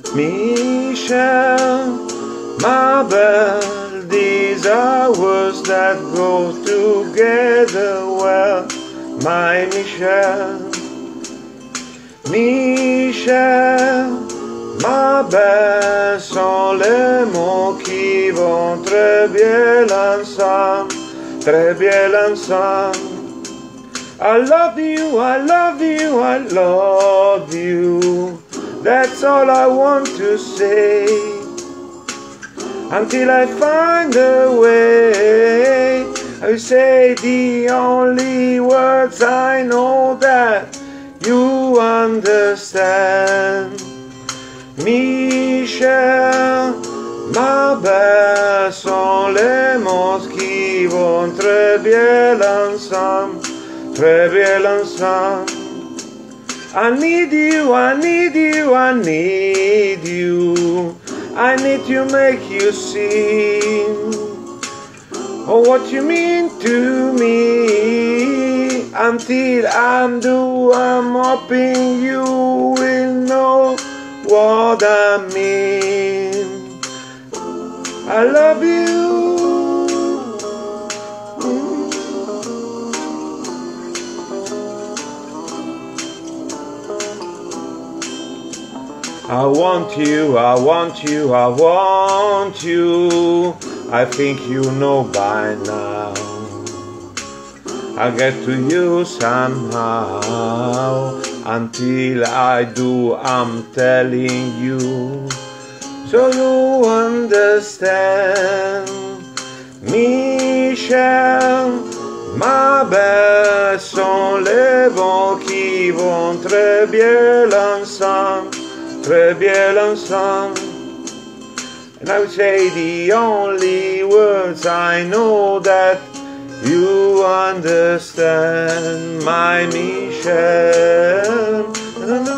Michel, ma belle, these are words that go together well. My Michel, Michel, ma belle, sont les mots qui vont très bien ensemble, très bien ensemble. I love you, I love you, I love you. That's all I want to say, until I find a way. I say the only words I know that you understand. Michel, ma belle, sont les mots qui vont très bien ensemble, très bien ensemble. I need you, I need you, I need you. I need to make you sing. Oh, what you mean to me. Until I'm through, I'm hoping you will know what I mean. I love you. I want you, I want you, I want you. I think you know by now. I get to you somehow. Until I do, I'm telling you, so you understand. Michel, ma belle, sont les mots qui vont très bien ensemble, très bien ensemble. And I would say the only words I know that you understand, my Michel.